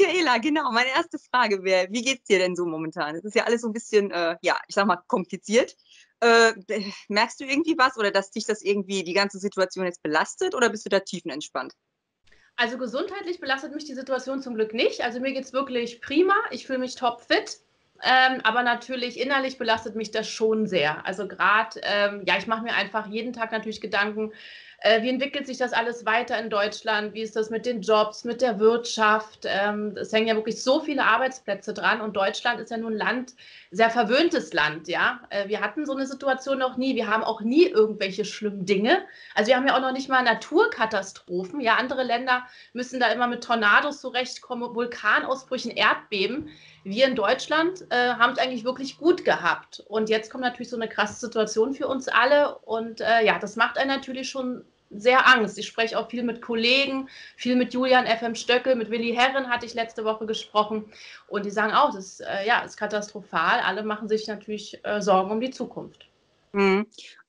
Michaela, genau, meine erste Frage wäre, wie geht's dir denn so momentan? Es ist ja alles so ein bisschen, ja, ich sag mal, kompliziert. Merkst du irgendwie was oder dass dich das irgendwie die ganze Situation jetzt belastet oder bist du da tiefenentspannt? Also gesundheitlich belastet mich die Situation zum Glück nicht. Also mir geht es wirklich prima. Ich fühle mich topfit. Aber natürlich innerlich belastet mich das schon sehr. Also gerade, ja, ich mache mir einfach jeden Tag natürlich Gedanken, wie entwickelt sich das alles weiter in Deutschland? Wie ist das mit den Jobs, mit der Wirtschaft? Es hängen ja wirklich so viele Arbeitsplätze dran und Deutschland ist ja nun ein Land, sehr verwöhntes Land, ja. Wir hatten so eine Situation noch nie. Wir haben auch nie irgendwelche schlimmen Dinge. Also wir haben ja auch noch nicht mal Naturkatastrophen. Ja, andere Länder müssen da immer mit Tornados zurechtkommen, Vulkanausbrüchen, Erdbeben. Wir in Deutschland haben es eigentlich wirklich gut gehabt. Und jetzt kommt natürlich so eine krasse Situation für uns alle. Und ja, das macht einen natürlich schon sehr Angst. Ich spreche auch viel mit Kollegen, viel mit Julian FM Stöckel, mit Willi Herren hatte ich letzte Woche gesprochen. Und die sagen auch, das ja, ist katastrophal. Alle machen sich natürlich Sorgen um die Zukunft. Mhm.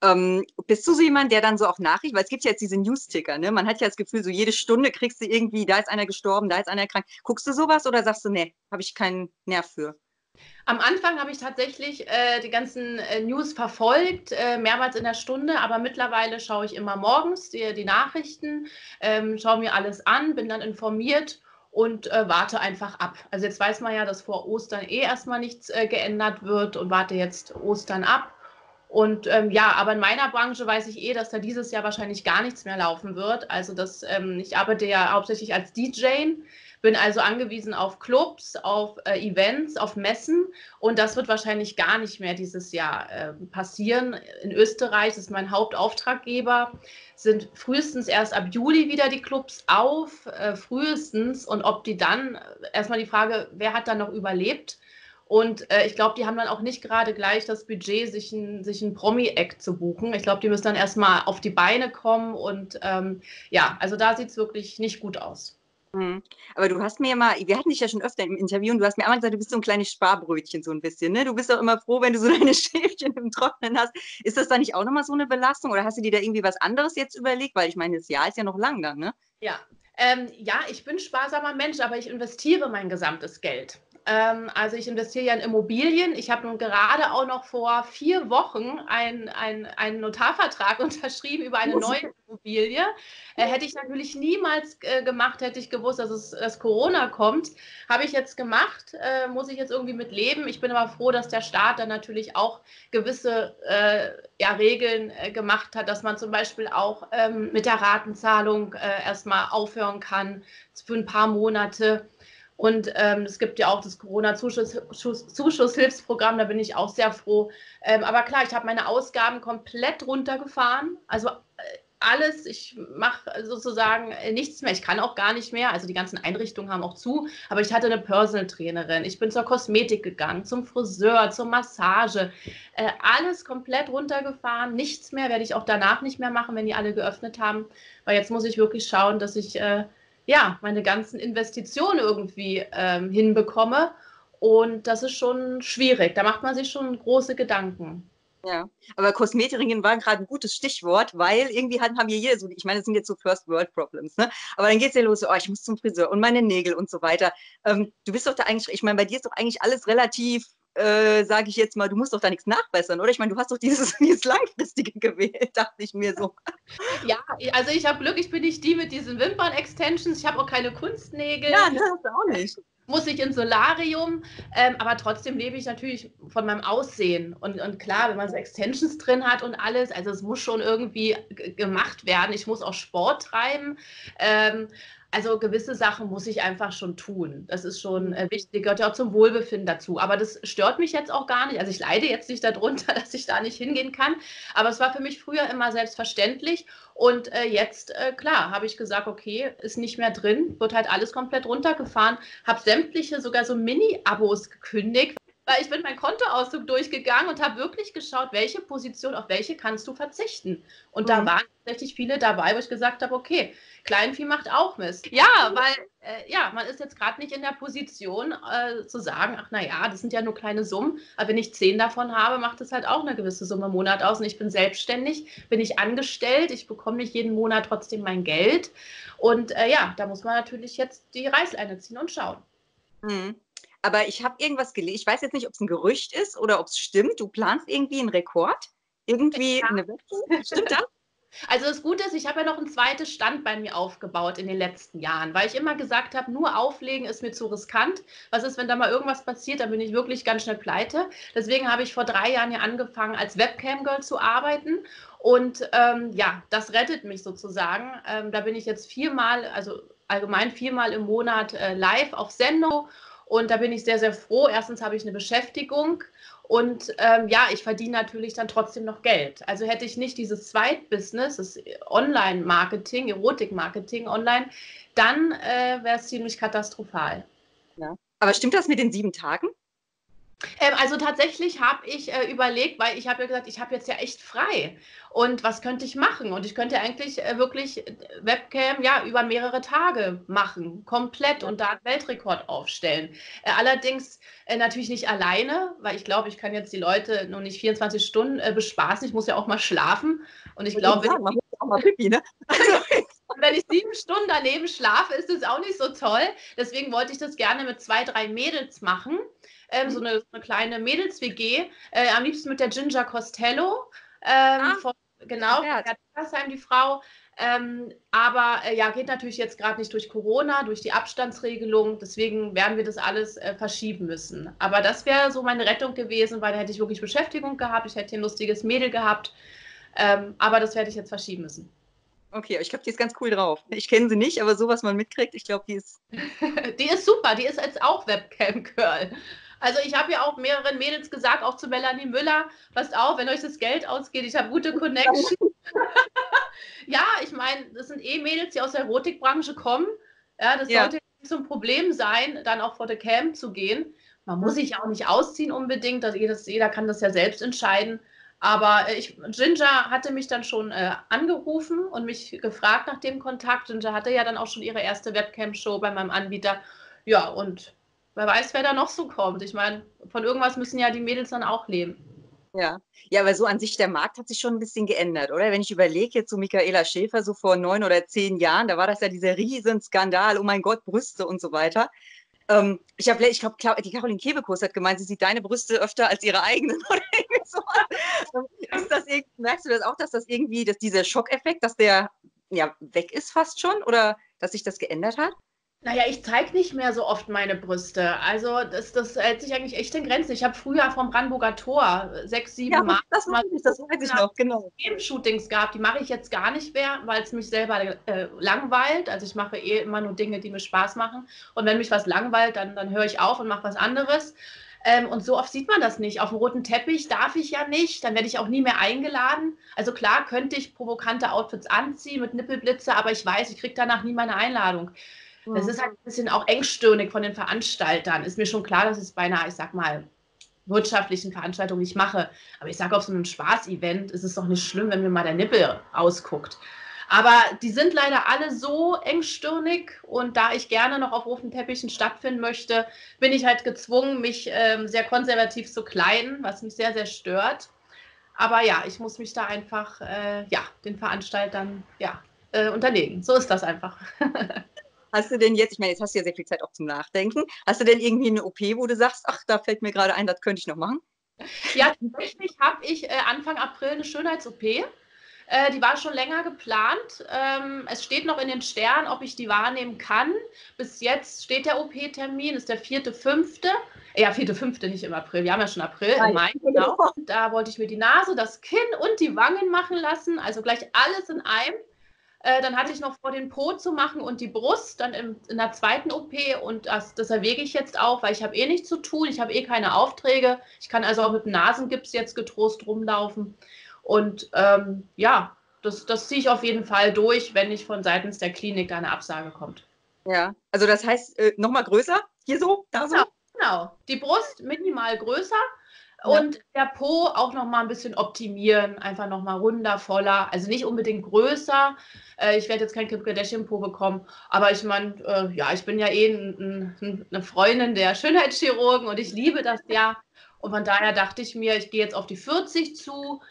Bist du so jemand, der dann so auch Nachrichten, weil es gibt ja jetzt diese News-Ticker, ne? Man hat ja das Gefühl, so jede Stunde kriegst du irgendwie, da ist einer gestorben, da ist einer krank. Guckst du sowas oder sagst du, nee, habe ich keinen Nerv für? Am Anfang habe ich tatsächlich die ganzen News verfolgt, mehrmals in der Stunde, aber mittlerweile schaue ich immer morgens die Nachrichten, schaue mir alles an, bin dann informiert und warte einfach ab. Also jetzt weiß man ja, dass vor Ostern eh erstmal nichts geändert wird und warte jetzt Ostern ab. Und ja, aber in meiner Branche weiß ich eh, dass da dieses Jahr wahrscheinlich gar nichts mehr laufen wird. Also ich arbeite ja hauptsächlich als DJ, bin also angewiesen auf Clubs, auf Events, auf Messen und das wird wahrscheinlich gar nicht mehr dieses Jahr passieren. In Österreich, das ist mein Hauptauftraggeber, sind frühestens erst ab Juli wieder die Clubs auf, frühestens. Und ob die dann, erstmal die Frage, wer hat dann noch überlebt? Und ich glaube, die haben dann auch nicht gerade gleich das Budget, sich ein Promi-Act zu buchen. Ich glaube, die müssen dann erstmal auf die Beine kommen. Und ja, also da sieht es wirklich nicht gut aus. Mhm. Aber du hast mir ja mal, wir hatten dich ja schon öfter im Interview und du hast mir einmal gesagt, du bist so ein kleines Sparbrötchen, so ein bisschen, ne? Du bist doch immer froh, wenn du so deine Schäfchen im Trocknen hast. Ist das dann nicht auch nochmal so eine Belastung oder hast du dir da irgendwie was anderes jetzt überlegt? Weil ich meine, das Jahr ist ja noch lang dann, ne? Ja, ja, ich bin sparsamer Mensch, aber ich investiere mein gesamtes Geld. Also ich investiere ja in Immobilien. Ich habe nun gerade auch noch vor 4 Wochen einen Notarvertrag unterschrieben über eine neue Immobilie. Hätte ich natürlich niemals gemacht, hätte ich gewusst, dass Corona kommt. Habe ich jetzt gemacht, muss ich jetzt irgendwie mit leben. Ich bin aber froh, dass der Staat dann natürlich auch gewisse ja, Regeln gemacht hat, dass man zum Beispiel auch mit der Ratenzahlung erstmal aufhören kann für ein paar Monate. Und es gibt ja auch das Corona-Zuschusshilfsprogramm, da bin ich auch sehr froh. Aber klar, ich habe meine Ausgaben komplett runtergefahren. Also alles, ich mache sozusagen nichts mehr. Ich kann auch gar nicht mehr. Also die ganzen Einrichtungen haben auch zu. Aber ich hatte eine Personal Trainerin. Ich bin zur Kosmetik gegangen, zum Friseur, zur Massage. Alles komplett runtergefahren. Nichts mehr werde ich auch danach nicht mehr machen, wenn die alle geöffnet haben. Weil jetzt muss ich wirklich schauen, dass ich ja, meine ganzen Investitionen irgendwie hinbekomme. Und das ist schon schwierig. Da macht man sich schon große Gedanken. Ja, aber Kosmetikerin war gerade ein gutes Stichwort, weil irgendwie haben wir jeder so, ich meine, das sind jetzt so First World Problems, ne? Aber dann geht's ja los, so, oh, ich muss zum Friseur und meine Nägel und so weiter. Du bist doch da eigentlich, ich meine, bei dir ist doch eigentlich alles relativ, sage ich jetzt mal, du musst doch da nichts nachbessern, oder? Ich meine, du hast doch dieses Langfristige gewählt, dachte ich mir so. Ja, also ich habe Glück, ich bin nicht die mit diesen Wimpern-Extensions. Ich habe auch keine Kunstnägel. Ja, ne, hast du auch nicht. Muss ich ins Solarium, aber trotzdem lebe ich natürlich von meinem Aussehen. Und klar, wenn man so Extensions drin hat und alles, also es muss schon irgendwie gemacht werden. Ich muss auch Sport treiben. Ähm, also gewisse Sachen muss ich einfach schon tun. Das ist schon wichtig, gehört ja auch zum Wohlbefinden dazu. Aber das stört mich jetzt auch gar nicht. Also ich leide jetzt nicht darunter, dass ich da nicht hingehen kann. Aber es war für mich früher immer selbstverständlich. Und jetzt, klar, habe ich gesagt, okay, ist nicht mehr drin, wird halt alles komplett runtergefahren, habe sämtliche sogar so Mini-Abos gekündigt, weil ich bin mein Kontoauszug durchgegangen und habe wirklich geschaut, welche Position, auf welche kannst du verzichten. Und da Mhm. waren tatsächlich viele dabei, wo ich gesagt habe, okay, Kleinvieh macht auch Mist. Ja, weil ja, man ist jetzt gerade nicht in der Position zu sagen, ach naja, das sind ja nur kleine Summen, aber wenn ich 10 davon habe, macht es halt auch eine gewisse Summe im Monat aus. Und ich bin selbstständig, bin ich angestellt, ich bekomme nicht jeden Monat trotzdem mein Geld. Und ja, da muss man natürlich jetzt die Reißleine ziehen und schauen. Mhm. Aber ich habe irgendwas gelesen, ich weiß jetzt nicht, ob es ein Gerücht ist oder ob es stimmt. Du planst irgendwie einen Rekord? Irgendwie eine Website? Stimmt das? Also das Gute ist, ich habe ja noch ein zweites Standbein mir aufgebaut in den letzten Jahren, weil ich immer gesagt habe, nur auflegen ist mir zu riskant. Was ist, wenn da mal irgendwas passiert, dann bin ich wirklich ganz schnell pleite. Deswegen habe ich vor 3 Jahren ja angefangen, als Webcam-Girl zu arbeiten. Und ja, das rettet mich sozusagen. Da bin ich jetzt viermal, also allgemein viermal im Monat live auf Sendung. Und da bin ich sehr, sehr froh. Erstens habe ich eine Beschäftigung und ja, ich verdiene natürlich dann trotzdem noch Geld. Also hätte ich nicht dieses Zweitbusiness, das Online-Marketing, Erotik-Marketing online, dann wäre es ziemlich katastrophal. Ja. Aber stimmt das mit den 7 Tagen? Also tatsächlich habe ich überlegt, weil ich habe ja gesagt, ich habe jetzt ja echt frei. Und was könnte ich machen? Und ich könnte eigentlich wirklich Webcam ja über mehrere Tage machen, komplett Ja. und da einen Weltrekord aufstellen. Allerdings natürlich nicht alleine, weil ich glaube, ich kann jetzt die Leute nur nicht 24 Stunden bespaßen. Ich muss ja auch mal schlafen. Und ich Ich wollte glaube, sagen, man muss ja auch mal Pipi, ne? Also, wenn ich 7 Stunden daneben schlafe, ist es auch nicht so toll. Deswegen wollte ich das gerne mit 2, 3 Mädels machen. So mhm. eine kleine Mädels-WG. Am liebsten mit der Ginger Costello. Ah, mein Genau, von Herz. Gerd Kasseim, die Frau. Aber ja, geht natürlich jetzt gerade nicht durch Corona, durch die Abstandsregelung. Deswegen werden wir das alles verschieben müssen. Aber das wäre so meine Rettung gewesen, weil da hätte ich wirklich Beschäftigung gehabt. Ich hätte hier ein lustiges Mädel gehabt. Aber das werde ich jetzt verschieben müssen. Okay, aber ich glaube, die ist ganz cool drauf. Ich kenne sie nicht, aber so, was man mitkriegt, ich glaube, die ist Die ist super, die ist jetzt auch Webcam-Girl. Also ich habe ja auch mehreren Mädels gesagt, auch zu Melanie Müller, passt auf, wenn euch das Geld ausgeht, ich habe gute Connection. Ja, ich meine, das sind eh Mädels, die aus der Erotikbranche kommen. Ja, das ja. sollte nicht so ein Problem sein, dann auch vor der Cam zu gehen. Man muss sich ja auch nicht ausziehen unbedingt, jeder kann das ja selbst entscheiden. Aber Ginger hatte mich dann schon angerufen und mich gefragt nach dem Kontakt. Ginger hatte ja dann auch schon ihre erste Webcam-Show bei meinem Anbieter. Ja, und wer weiß, wer da noch so kommt. Ich meine, von irgendwas müssen ja die Mädels dann auch leben. Ja. Ja, aber so an sich, der Markt hat sich schon ein bisschen geändert, oder? Wenn ich überlege, jetzt so Michaela Schäfer, so vor 9 oder 10 Jahren, da war das ja dieser Riesenskandal, oh mein Gott, Brüste und so weiter. Ich glaube, die Caroline Kebekus hat gemeint, sie sieht deine Brüste öfter als ihre eigenen oder irgendwie sowas. Merkst du das auch, dass das irgendwie, dass dieser Schockeffekt, dass der ja weg ist fast schon oder dass sich das geändert hat? Naja, ich zeige nicht mehr so oft meine Brüste. Also das hält sich eigentlich echt in Grenzen. Ich habe früher vom Brandenburger Tor 6, Ja, 7 Mal das mal weiß ich, das weiß ich noch, genau. Shootings gehabt. Die mache ich jetzt gar nicht mehr, weil es mich selber langweilt. Also ich mache eh immer nur Dinge, die mir Spaß machen. Und wenn mich was langweilt, dann höre ich auf und mache was anderes. Und so oft sieht man das nicht. Auf dem roten Teppich darf ich ja nicht. Dann werde ich auch nie mehr eingeladen. Also klar könnte ich provokante Outfits anziehen mit Nippelblitze, aber ich weiß, ich kriege danach nie meine Einladung. Das Mhm. ist halt ein bisschen auch engstirnig von den Veranstaltern. Ist mir schon klar, dass es bei einer, ich sag mal, wirtschaftlichen Veranstaltung nicht mache. Aber ich sage, auf so einem Spaß-Event ist es doch nicht schlimm, wenn mir mal der Nippel ausguckt. Aber die sind leider alle so engstirnig und da ich gerne noch auf roten Teppichen stattfinden möchte, bin ich halt gezwungen, mich sehr konservativ zu kleiden, was mich sehr, sehr stört. Aber ja, ich muss mich da einfach ja, den Veranstaltern ja, unterlegen. So ist das einfach. Hast du denn jetzt, ich meine, jetzt hast du ja sehr viel Zeit auch zum Nachdenken, hast du denn irgendwie eine OP, wo du sagst, ach, da fällt mir gerade ein, das könnte ich noch machen? Ja, tatsächlich habe ich Anfang April eine Schönheits-OP. Die war schon länger geplant. Es steht noch in den Sternen, ob ich die wahrnehmen kann. Bis jetzt steht der OP-Termin, ist der 4.5. Ja, 4.5. nicht im April. Wir haben ja schon April, im Nein. Mai, genau. Da wollte ich mir die Nase, das Kinn und die Wangen machen lassen. Also gleich alles in einem. Dann hatte ich noch vor, den Po zu machen und die Brust, dann in der zweiten OP. Und das erwäge ich jetzt auch, weil ich habe eh nichts zu tun. Ich habe eh keine Aufträge. Ich kann also auch mit dem Nasengips jetzt getrost rumlaufen. Und ja, das ziehe ich auf jeden Fall durch, wenn nicht von seitens der Klinik da eine Absage kommt. Ja, also das heißt, nochmal größer, hier so, da Genau, so? genau. Die Brust minimal größer Ja. und der Po auch noch mal ein bisschen optimieren, einfach noch mal runder, voller. Also nicht unbedingt größer. Ich werde jetzt kein Kim Kardashian-Po bekommen, aber ich meine, ja, ich bin ja eh eine Freundin der Schönheitschirurgen und ich liebe das ja. Und von daher dachte ich mir, ich gehe jetzt auf die 40 zu.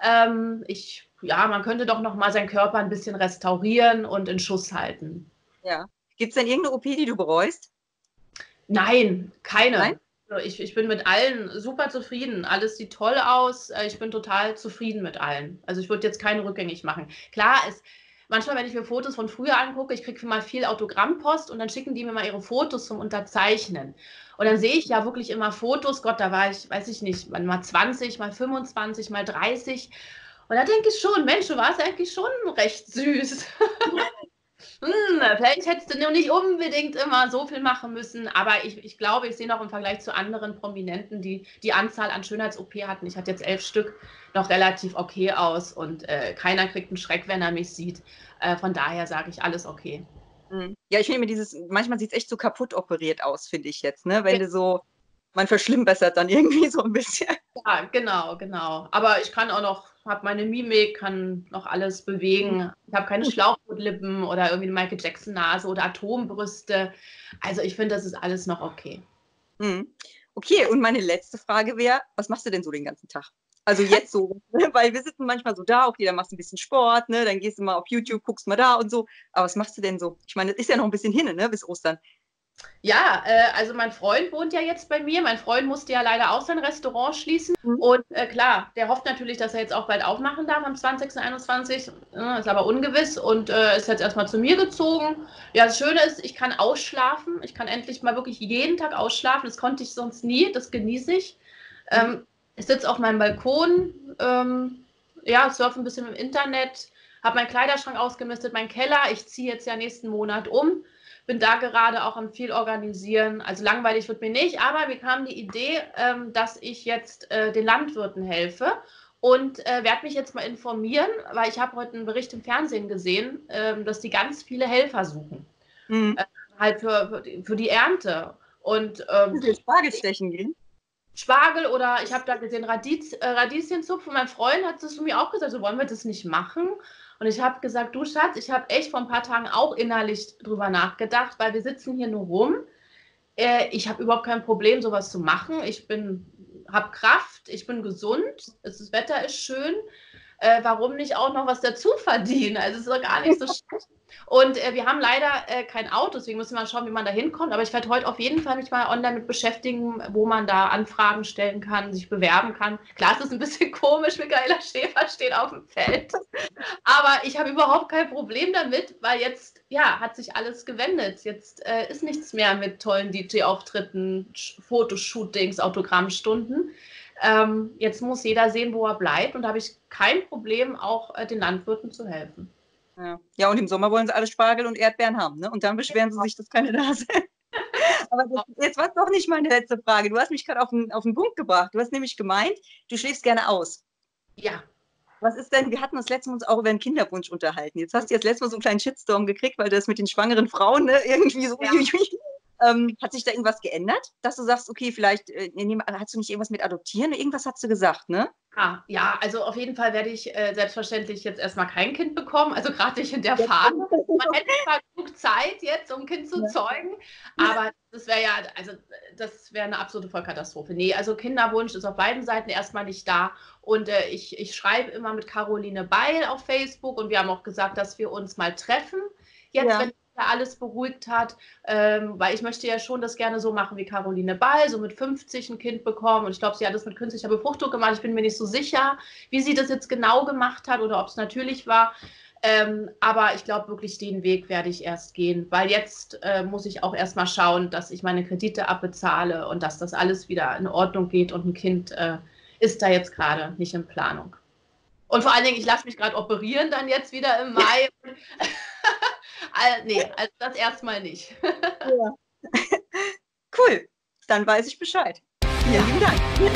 Ja, man könnte doch noch mal seinen Körper ein bisschen restaurieren und in Schuss halten. Ja. Gibt es denn irgendeine OP, die du bereust? Nein, Nein? keine. Also ich bin mit allen super zufrieden. Alles sieht toll aus. Ich bin total zufrieden mit allen. Also ich würde jetzt keine rückgängig machen. Klar, manchmal, wenn ich mir Fotos von früher angucke, ich kriege mal viel Autogrammpost und dann schicken die mir mal ihre Fotos zum Unterzeichnen. Und dann sehe ich ja wirklich immer Fotos, Gott, da war ich, weiß ich nicht, mal 20, mal 25, mal 30. Und da denke ich schon, Mensch, du warst eigentlich schon recht süß. Vielleicht hättest du nur nicht unbedingt immer so viel machen müssen, aber ich glaube, ich sehe noch im Vergleich zu anderen Prominenten, die die Anzahl an Schönheits-OP hatten, ich hatte jetzt 11 Stück, noch relativ okay aus und keiner kriegt einen Schreck, wenn er mich sieht. Von daher sage ich, alles okay. Ja, ich finde mir manchmal sieht es echt so kaputt operiert aus, finde ich jetzt, ne? Wenn du so, man verschlimmbessert dann irgendwie so ein bisschen. Ja, genau, genau. Aber ich kann auch noch, habe meine Mimik, kann noch alles bewegen. Ich habe keine Schlauchbootlippen oder irgendwie eine Michael Jackson-Nase oder Atombrüste. Also ich finde, das ist alles noch okay. Okay, und meine letzte Frage wäre, was machst du denn so den ganzen Tag? Also jetzt so, weil wir sitzen manchmal so da, okay, dann machst du ein bisschen Sport, ne? Dann gehst du mal auf YouTube, guckst mal da und so. Aber was machst du denn so? Ich meine, das ist ja noch ein bisschen hin, ne, bis Ostern. Ja, also mein Freund wohnt ja jetzt bei mir. Mein Freund musste ja leider auch sein Restaurant schließen. Mhm. Und klar, der hofft natürlich, dass er jetzt auch bald aufmachen darf am 20. 21. Ist aber ungewiss und ist jetzt erstmal zu mir gezogen. Ja, das Schöne ist, ich kann ausschlafen. Ich kann endlich mal wirklich jeden Tag ausschlafen. Das konnte ich sonst nie. Das genieße ich. Ich sitze auf meinem Balkon, ja, surfe ein bisschen im Internet, habe meinen Kleiderschrank ausgemistet, meinen Keller. Ich ziehe jetzt ja nächsten Monat um. Bin da gerade auch am viel organisieren. Also langweilig wird mir nicht, aber mir kam die Idee, dass ich jetzt den Landwirten helfe und werde mich jetzt mal informieren, weil ich habe heute einen Bericht im Fernsehen gesehen, dass die ganz viele Helfer suchen. Mhm. Halt für die Ernte. Und Willst du jetzt Spargel stechen gehen? Spargel oder ich habe da gesehen Radieschenzupf und mein Freund hat das zu mir auch gesagt, so wollen wir das nicht machen. Und ich habe gesagt, du Schatz, ich habe echt vor ein paar Tagen auch innerlich drüber nachgedacht, weil wir sitzen hier nur rum. Ich habe überhaupt kein Problem, sowas zu machen. Habe Kraft, ich bin gesund, das Wetter ist schön. Warum nicht auch noch was dazu verdienen? Also es ist doch gar nicht so schlecht. Und wir haben leider kein Auto, deswegen müssen wir mal schauen, wie man da hinkommt. Aber ich werde heute auf jeden Fall mich mal online mit beschäftigen, wo man da Anfragen stellen kann, sich bewerben kann. Klar, es ist ein bisschen komisch, Michaela Schäfer steht auf dem Feld. Aber ich habe überhaupt kein Problem damit, weil jetzt, ja, hat sich alles gewendet. Jetzt ist nichts mehr mit tollen DJ-Auftritten, Fotoshootings, Autogrammstunden. Jetzt muss jeder sehen, wo er bleibt. Und da habe ich kein Problem, auch den Landwirten zu helfen. Ja, und im Sommer wollen sie alle Spargel und Erdbeeren haben, ne? Und dann beschweren sie sich, dass keine da sind. Aber jetzt war es doch nicht meine letzte Frage. Du hast mich gerade auf den Punkt gebracht. Du hast nämlich gemeint, du schläfst gerne aus. Ja. Was ist denn, wir hatten uns letztens uns auch über einen Kinderwunsch unterhalten. Jetzt hast du jetzt letztes Mal so einen kleinen Shitstorm gekriegt, weil das mit den schwangeren Frauen, ne, irgendwie so, ja. Hat sich da irgendwas geändert, dass du sagst, okay, vielleicht hast du nicht irgendwas mit Adoptieren? Irgendwas hast du gesagt, ne? Ja, also auf jeden Fall werde ich selbstverständlich jetzt erstmal kein Kind bekommen, also gerade nicht in der Phase. Man hätte zwar genug Zeit jetzt, um ein Kind zu zeugen, aber das wäre ja, also das wäre eine absolute Vollkatastrophe. Nee, also Kinderwunsch ist auf beiden Seiten erstmal nicht da und ich schreibe immer mit Caroline Beil auf Facebook und wir haben auch gesagt, dass wir uns mal treffen, jetzt, wenn alles beruhigt hat, weil ich möchte ja schon das gerne so machen wie Caroline Ball, so mit 50 ein Kind bekommen und ich glaube, sie hat das mit künstlicher Befruchtung gemacht. Ich bin mir nicht so sicher, wie sie das jetzt genau gemacht hat oder ob es natürlich war, aber ich glaube wirklich, den Weg werde ich erst gehen, weil jetzt muss ich auch erstmal schauen, dass ich meine Kredite abbezahle und dass das alles wieder in Ordnung geht und ein Kind ist da jetzt gerade nicht in Planung. Und vor allen Dingen, ich lasse mich gerade operieren dann jetzt wieder im Mai. Nee, also das erstmal nicht. Ja. Cool, dann weiß ich Bescheid. Vielen lieben Dank.